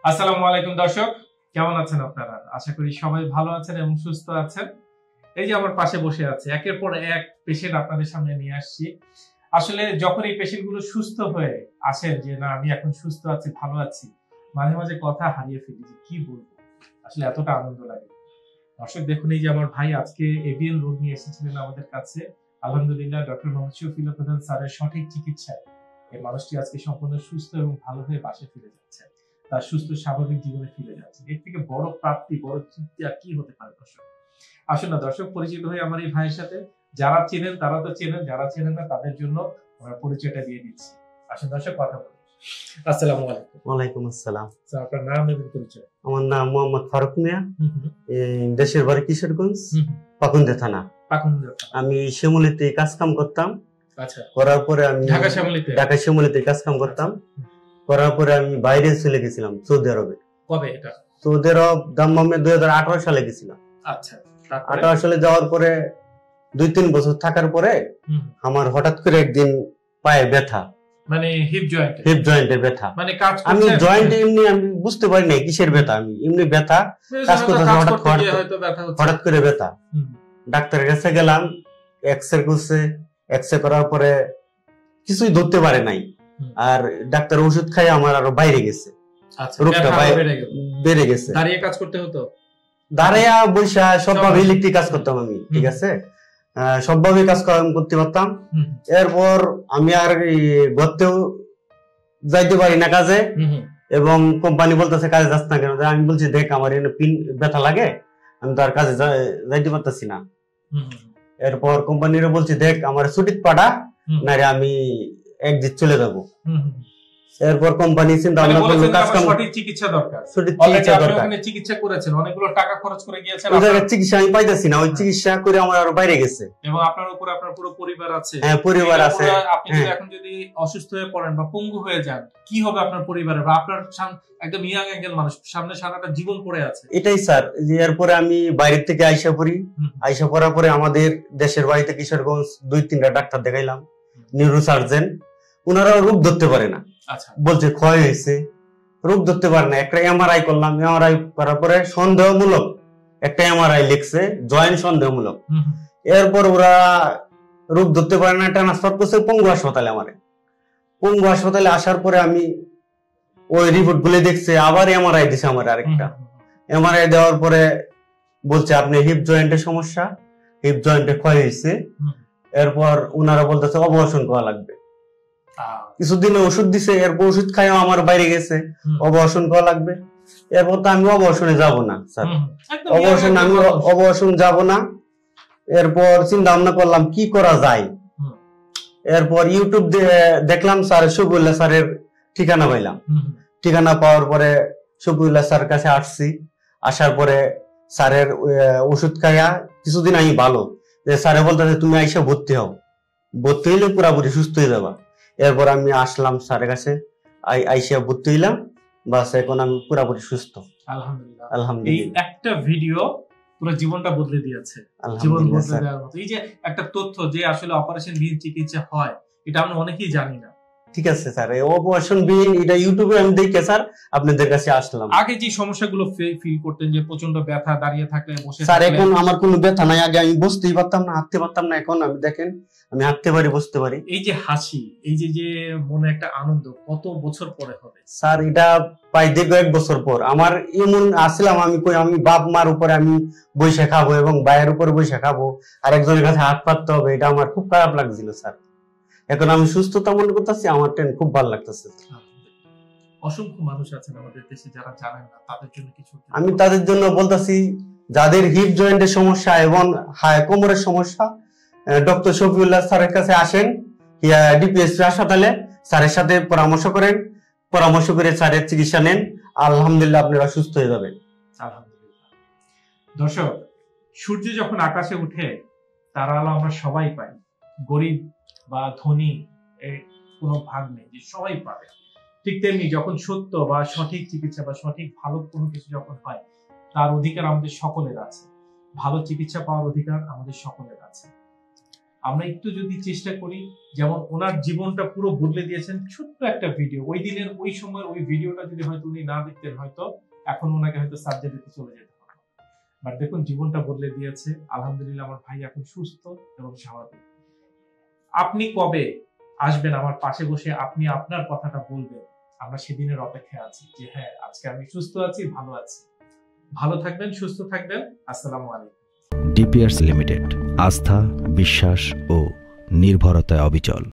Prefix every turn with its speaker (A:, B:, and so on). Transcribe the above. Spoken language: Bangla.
A: আসসালামু আলাইকুম দর্শক, কেমন আছেন আপনারা? আশা করি সবাই ভালো আছেন এবং সুস্থ আছেন। এই যে আমার পাশে বসে আছে, একের পর এক পেশেন্ট আপনাদের সামনে নিয়ে আসছি। আসলে যখন এই পেশেন্ট গুলো সুস্থ হয়ে আসেন যে না আমি এখন সুস্থ আছি, ভালো আছি, মাঝে মাঝে কথা হারিয়ে ফেলি যে কি বলবো, আসলে এতটা আনন্দ লাগে। দর্শক দেখুন, এই যে আমার ভাই আজকে এভিএন রোগ নিয়ে এসেছিলেন আমাদের কাছে। আলহামদুলিল্লাহ ডক্টর মোহাম্মদ শফিউল্লাহ প্রধান স্যারের সঠিক চিকিৎসায় এই মানুষটি আজকে সম্পূর্ণ সুস্থ এবং ভালো হয়ে বাসায় ফিরে যাচ্ছে, তার সুস্থ স্বাভাবিক জীবনে ফিরে যাচ্ছে। এর থেকে বড় প্রাপ্তি, বড় তৃপ্তি আর কি হতে পারে দর্শক? আসুন না দর্শক, পরিচিত হয়ে আমার এই ভাইয়ের সাথে। যারা চেনেন তারা তো চেনেন, যারা চেনেন না তাদের জন্য আমরা পরিচয়টা দিয়ে দিচ্ছি। আসুন দর্শক, কথা বলি। আসসালামু আলাইকুম।
B: ওয়ালাইকুম আসসালাম।
A: স্যার আপনার নাম এবং পরিচয়?
B: আমার নাম মোহাম্মদ ফারুক মিয়া, দেশের বাড়ি কিশোরগঞ্জ, পাকুন্দে থানা। আমি শ্যামলীতে কাজ কাম করতাম।
A: আচ্ছা।
B: করার পরে আমি ঢাকা শ্যামলীতে কাজ কাম করতাম। করার পরে আমি বাইরে চলে গেছিলাম সৌদি আরবে।
A: কবে এটা?
B: সৌদি আরব দাম্মামে 2018 সালে গেছিলাম।
A: আচ্ছা।
B: 18 সালে যাওয়ার পরে 2-3 বছর থাকার পরে আমার হঠাৎ করে একদিন পায়ে ব্যথা, মানে হিপ জয়েন্টের ব্যথা। মানে আমি জয়েন্টে এমনি আমি বুঝতে পারি না কিসের ব্যথা, আমি এমনি ব্যথা কাজ করতেছে, হঠাৎ করে ব্যথা। ডাক্তারের কাছে গেলাম, এক্সরে করছে, এক্সরে করার পরে কিছুই ধরতে পারে নাই। আর ডাক্তার ওষুধ খাই আমার আরো বাইরে গেছে, রোগটা বেড়ে গেছে।
A: দাঁড়িয়ে কাজ করতে হতো,
B: দাঁড়িয়ে বৈশা সবভাবে ইলেকট্রিক কাজ করতাম আমি, ঠিক আছে, সবভাবে কাজ করতে পারতাম। এরপর আমি আর ঘরতেও যাইতে পারি না কাজে, এবং কোম্পানি বলতেছে কাজে যাস না কেন? আমি বলছি দেখ আমার এখানে পিন ব্যথা লাগে, আমি তো আর কাজে যাইতে পারতেছি না। এরপর কোম্পানিরও বলছি দেখ আমার ছুটির পাঠা, না রে আমি একদিন চলে যাবো। এরপর কোম্পানি চিন্তা ভাবনা করলো কাজ কাম,
A: সঠিক চিকিৎসা দরকার, চিকিৎসা করেছেন, অনেকগুলো টাকা খরচ করে গিয়েছেন,
B: ওই জায়গায় চিকিৎসা আমি পাইতেছি না, ওই চিকিৎসা করে আমার আরো বাইরে গেছে।
A: এবং আপনার উপর আপনার পুরো পরিবার আছে।
B: হ্যাঁ, পরিবার আছে।
A: আপনি যদি এখন যদি অসুস্থ হয়ে পড়েন বা পঙ্গু হয়ে যান, কি হবে আপনার পরিবারের? বা আপনার একদম ইয়াং একজন মানুষ, সামনে সারাটা জীবন পড়ে আছে।
B: এটাই স্যার, যে এরপরে আমি বাইরে থেকে আইসা পড়ি, আইসা পড়ার পরে আমাদের দেশের বাড়িতে কিশোরগঞ্জ 2-3টা ডাক্তার দেখাইলাম, নিউরো সার্জন। ওনারাও রোগ ধরতে পারে না, বলছে ক্ষয় হয়েছে, রোগ ধরতে পারে না। একটা এমআরআই করলাম, এমআরআই করার পরে সন্দেহমূলক একটা এমআরআই লিখছে, জয়েন্ট সন্দেহমূলক। এরপর ওরা রোগ ধরতে পারে না, ট্রান্সফার করছে পঙ্গু হাসপাতালে। আমার পঙ্গু হাসপাতালে আসার পরে আমি ওই রিপোর্ট গুলো দেখছে, আবার এমআরআই দিছে আমার আরেকটা। এমআরআই দেওয়ার পরে বলছে আপনি হিপ জয়েন্টের সমস্যা, হিপ জয়েন্টে ক্ষয় হয়েছে। এরপর ওনারা বলতেছে অপারেশন করা লাগবে। কিছুদিন ওষুধ দিছে, এরপর ওষুধ খাই আমার বাইরে গেছে, অপারেশন করা লাগবে। এরপর তো আমি অপারেশনে যাব না স্যার, অপারেশন যাব না। এরপর চিন্তা ভাবনা করলাম কি করা যায়। এরপর ইউটিউব দেখলাম স্যার শফিউল্লাহ স্যারের ঠিকানা পাইলাম। ঠিকানা পাওয়ার পরে শফিউল্লাহ স্যার কাছে আসছি। আসার পরে স্যারের ওষুধ খাইয়া কিছুদিন আমি ভালো, স্যারে বলতেছে তুমি আইসা ভর্তি হও, ভর্তি হইলে পুরাপুরি সুস্থ হয়ে যাবা। এরপর আমি আসলাম স্যারের কাছে, আইসা ভর্তি হইলাম, বাস এখন আমি পুরাপুরি সুস্থ।
A: আলহামদুলিল্লাহ। আলহামদুলিল্লাহ। একটা ভিডিও পুরো জীবনটা বদলে দিয়েছে, জীবন বদলে দেওয়ার মতো। এই যে একটা তথ্য যে আসলে অপারেশন বিহীন চিকিৎসা হয়, এটা আমরা অনেকেই জানি না।
B: ঠিক আছে স্যার, এই অপারেশন বিহীন এটা ইউটিউবে আমি দেখে স্যার আপনাদের কাছে আসলাম।
A: আগে যে সমস্যাগুলো ফিল করতেন, যে প্রচন্ড ব্যথা, দাঁড়িয়ে থাকলে, বসে
B: স্যার এখন আমার কোনো ব্যথা নাই। আগে আমি বসতেই পারতাম না, হাঁটতে পারতাম না, এখন আমি দেখেন আমি হাঁটতে পারি, বসতে পারি।
A: এই যে হাসি, এই যে মনে একটা আনন্দ, কত বছর পরে হবে
B: স্যার? এটা প্রায় দীর্ঘ 1 বছর পর। আমার এমন আসলাম, আমি বাপ মার উপরে আমি বৈশা খাবো এবং ভাইয়ের উপরে বৈশা খাবো, আর একজনের কাছে হাত পাততে হবে, এটা আমার খুব খারাপ লাগছিল স্যার। এখন আমি সুস্থতা মনে করতেছি, আমার খুব ভালো লাগতেছে।
A: অসংখ্য মানুষ আছেন আমাদের দেশে যারা জানেন না, তাদের জন্য কিছু
B: আমি তাদের জন্য বলতেছি, যাদের হিপ জয়েন্টের সমস্যা এবং কোমরের সমস্যা, ডক্টর শফিউল্লাহ স্যারের কাছে আসেন, ডিপিএসপি হাসপাতালে স্যারের সাথে পরামর্শ করেন, পরামর্শ করে স্যারের চিকিৎসা নেন, আলহামদুলিল্লাহ আপনারা সুস্থ হয়ে যাবেন।
A: আলহামদুলিল্লাহ। দর্শক, সূর্য যখন আকাশে উঠে তার আলো আমরা সবাই পাই, গরিব বা ধনী এর কোনো ভাগ নেই, যে সবাই পাবে। ঠিক তেমনি যখন সত্য বা সঠিক চিকিৎসা বা সঠিক ভালো কোনো কিছু যখন হয়, তার অধিকার আমাদের সকলের আছে। ভালো চিকিৎসা পাওয়ার অধিকার আমাদের সকলের আছে। আমরা একটু যদি চেষ্টা করি, যেমন ওনার জীবনটা পুরো বদলে দিয়েছেন ছোট্ট একটা ভিডিও, ওই দিনের ওই সময় ওই ভিডিওটা যদি হয়তো উনি না দেখতেন, হয়তো এখন ওনাকে হয়তো সার্জারিতে চলে যেতে হবে। বাট দেখুন জীবনটা বদলে দিয়েছে। আলহামদুলিল্লাহ আমার ভাই এখন সুস্থ এবং স্বাভাবিক। আপনি কবে আসবেন আমার পাশে বসে আপনি আপনার কথাটা বলবেন? আমরা সেদিনের অপেক্ষায় আছি যে হ্যাঁ আজকে আমি সুস্থ আছি, ভালো আছি। ভালো থাকবেন, সুস্থ থাকবেন। আসসালামু আলাইকুম।
C: ডিপিআরস লিমিটেড, আস্থা, বিশ্বাস ও নির্ভরতায় অবিচল।